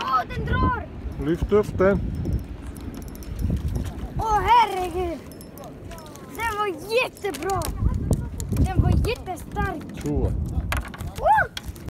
Åh, den drar! Lyft upp den. Åh, herregud! Den var jättebra! Den var jättestark! Så. Åh!